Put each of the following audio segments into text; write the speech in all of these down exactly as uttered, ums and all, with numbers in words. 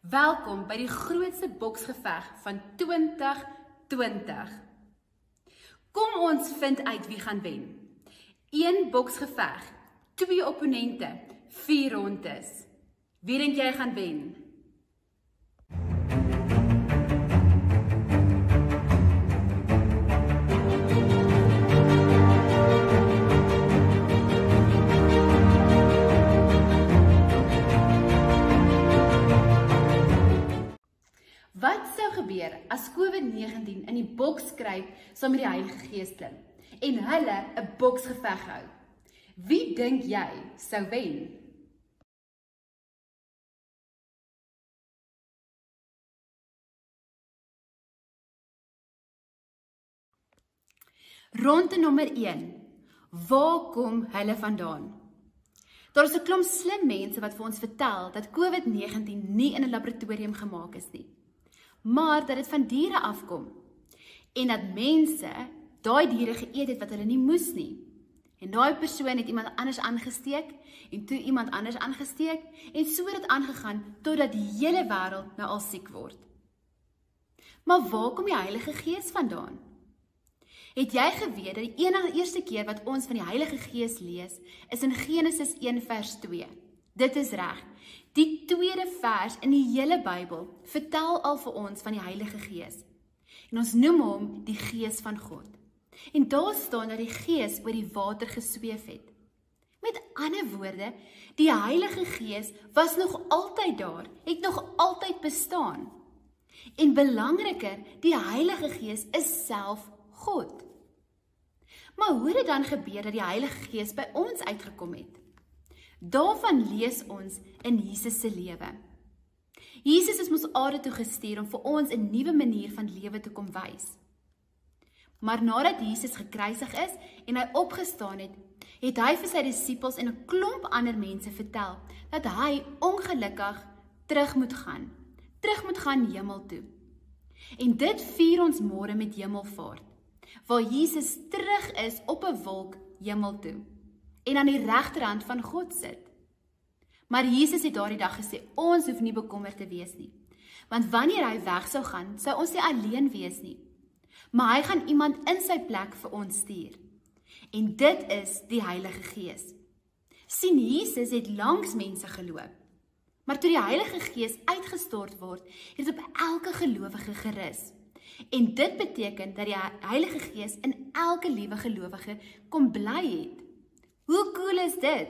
Welkom by die grootste boksgeveg van twintig twintig. Kom ons vind uit wie gaan wen. Een boksgeveg, twee opponente, vier rondes. Wie dink jy gaan wen? Wat sou gebeur as COVID negentien in die boks kruip saam met die Heilige Gees klim en hulle 'n boksgeveg hou? Wie dink jy sou wen? Ronde nommer een. Waar kom hulle vandaan? Daar is 'n klomp slim mense wat vir ons vertel dat COVID negentien nie in 'n laboratorium gemaak is nie, maar dat dit van diere afkom en dat mense daai diere geëet het wat hulle nie moes nie. En daai persoon het iemand anders aangesteek en toe iemand anders aangesteek en so het dit aangegaan totdat die hele wêreld nou al siek word. Maar waar kom die Heilige Gees vandaan? Het jy geweet dat die enige eerste keer wat ons van die Heilige Gees lees is in Genesis een vers twee? Dit is reg. Die tweede vers in die hele Bybel vertel al vir ons van die Heilige Gees. En ons noem hom die Gees van God. En daar staan dat die Gees oor die water gesweef het. Met ander woorde, die Heilige Gees was nog altyd daar, het nog altyd bestaan. En belangriker, die Heilige Gees is self God. Maar hoe het dit dan gebeur dat die Heilige Gees by ons uitgekom het? Daarvan lees ons in Jesus se lewe. Jesus is mos aarde toe gestuur om vir ons 'n nuwe manier van lewe te kom wys. Maar nadat Jesus gekruisig is en hy opgestaan het, het hy vir sy disippels en 'n klomp ander mense vertel dat hy ongelukkig terug moet gaan. Terug moet gaan hemel toe. En dit vier ons môre met Hemelvaart, waar Jesus terug is op 'n wolk hemel toe en aan die regterhand van God sit. Maar Jesus het daardie dag gesê, ons hoef nie bekommerd te wees nie. Want wanneer hy weg sou gaan, sou ons nie alleen wees nie. Maar hy gaan iemand in sy plek vir ons stuur. En dit is die Heilige Gees. Sien, Jesus het langs mense geloop. Maar toe die Heilige Gees uitgestort word, het dit op elke gelowige gerus. En dit beteken dat die Heilige Gees in elke liewe gelowige kom bly het. Hoe cool is dit?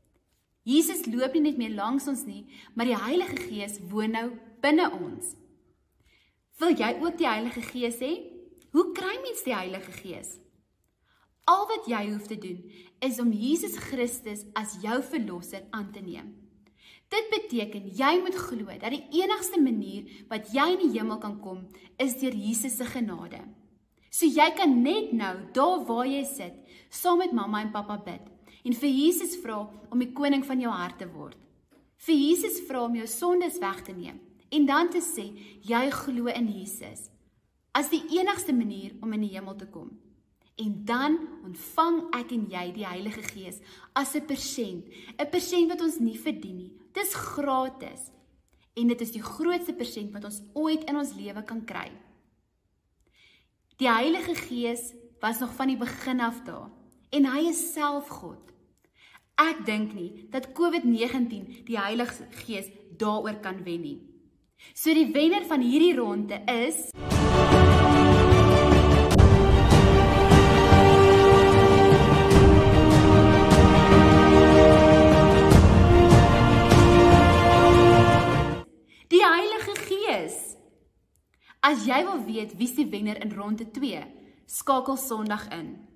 Jesus loop nie net meer langs ons nie, maar die Heilige Gees woon nou binne ons. Wil jy ook die Heilige Gees hê? Hoe kry mens die Heilige Gees? Al wat jy hoef te doen, is om Jesus Christus as jou verlosser aan te neem. Dit beteken, jy moet glo dat die enigste manier wat jy in die hemel kan kom, is deur Jesus se genade. So jy kan net nou, daar waar jy sit, saam met mamma en pappa bid, en vir Jesus vra om die koning van jou hart te word. Vir Jesus vra om jou sondes weg te neem, en dan te sê, jy glo in Jesus, as die enigste manier om in die hemel te kom. En dan ontvang ek en jy die Heilige Gees as 'n persent, 'n persent wat ons nie verdien nie. Dit is gratis. En dit is die grootste persent wat ons ooit in ons lewe kan kry. Die Heilige Gees was nog van die begin af daar. En hy is self God. Ek dink nie dat COVID negentien die Heilige Gees daaroor kan wen nie. So die wenner van hierdie ronde is... die Heilige Gees. As jy wil weet wie is die wenner in ronde twee, skakel Sondag in.